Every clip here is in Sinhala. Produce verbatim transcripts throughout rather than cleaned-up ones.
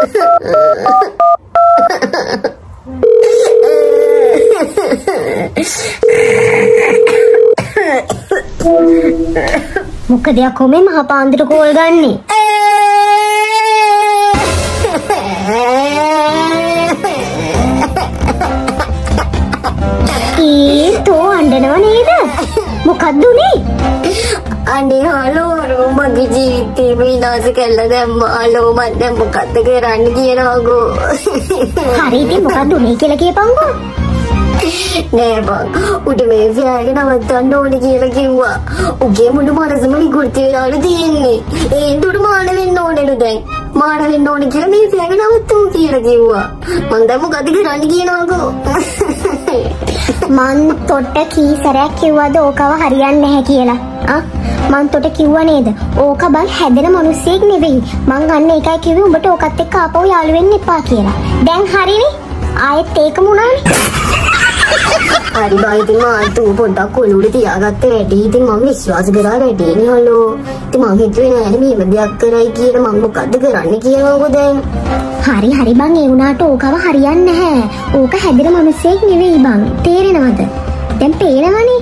මොකද යකෝ මේ මහ පාන්දර කෝල් ගන්නේ? ඒ තෝ අඬනව නේද? මොකක්ද උනේ? අනේ හලෝ මගේ ජීවිතේ විනාශ කළා දැම්මා. හලෝ මම දැන් මොකද්ද කරන්න කියනවාගෝ. හරි ඉතින් මොකක්ද උනේ කියලා කියපන්කෝ. නෑ බං උඩ මේ ව්‍යාග නවත්තන්න ඕනේ කියලා කිව්වා. උගේ මුළු මනසම විකෘති වෙලාලු තියෙන්නේ. ඒ දුඩ මාන වෙන්න ඕනේලු දැන්. මාන වෙන්න ඕනේ කියලා මේ ව්‍යාග නවත්තමු කියලා කිව්වා. මං දැන් මොකද කරන්න කියනවාගෝ. මං තොට කී සැරයක් කිව්වද ඕකව හරියන්නේ නැහැ කියලා? ආ මං තොට කිව්වා නේද? ඕක බං හැදෙන මිනිස්සෙක් නෙවෙයි. මං අන්න ඒකයි කිව්වේ උඹට ඕකත් එක්ක ආපහු යාළු වෙන්න එපා කියලා. දැන් හරිනේ? ආයෙත් ඒකම උනානේ. හරි බං ඉතින් මම තු පොඩ්ඩක් ඔලුවට තියාගත්තේ වැඩි. ඉතින් මම විශ්වාස කරා වැඩිනේ හලෝ. ඉතින් මං හිතුවේ නෑනේ මේව දෙයක් කරයි කියලා. මං මොකද්ද කරන්න කියනවාකෝ දැන්. හරි හරි බං ඒ උනාට ඕකව හරියන්නේ නැහැ. ඕක හැදෙන මිනිස්සෙක් නෙවෙයි බං. තේරෙනවද? දැන් පේනවනේ.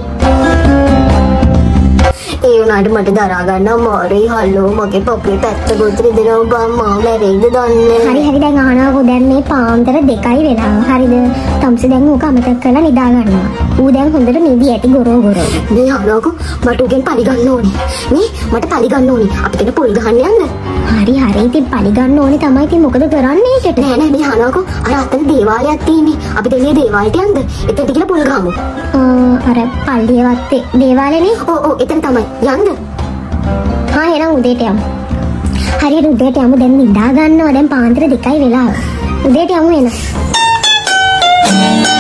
ඒ උනාට මට දරා ගන්න අමාරුයි හලෝ. මගේ පොකේ පැත්ත ගොතේ දෙනවා බං. මම මැරෙයිද දන්නේ. හරි හරි දැන් අහනවාකෝ දැන් මේ පාන්දර දෙකයි වෙලා. හරිද? තම්සි දැන් ඕක අමතක කරලා නිදා ගන්නවා. ඌ දැන් හොඳට නිදි ඇති ගොරෝ ගොරෝ. මේ අහනවාකෝ මට උගෙන් පලි ගන්න ඕනේ. මේ මට පලි ගන්න ඕනේ. අපි කෙන පොල් ගහන්න යන්න. හරි හරි ඉතින් පලි ගන්න ඕනේ තමයි. ඉතින් මොකද කරන්නේ ඒකට? නෑ නෑ මේ අහනවාකෝ අර අතන දේවාලයක් තියෙන්නේ. අපි දෙන්නේ දේවාලයට යන්න. එතනට ගිහලා පොල් ගහමු. අර පල්ලියවත් දේවාලනේ. ඔව් ඔව් එතන තමයි. යන්න. හා එහෙනම් උදේට යමු. හරියට උදේට යමු. දැන් නිදා ගන්නවා. දැන් පාන්දර දෙකයි වෙලා. උදේට යමු එහෙනම්.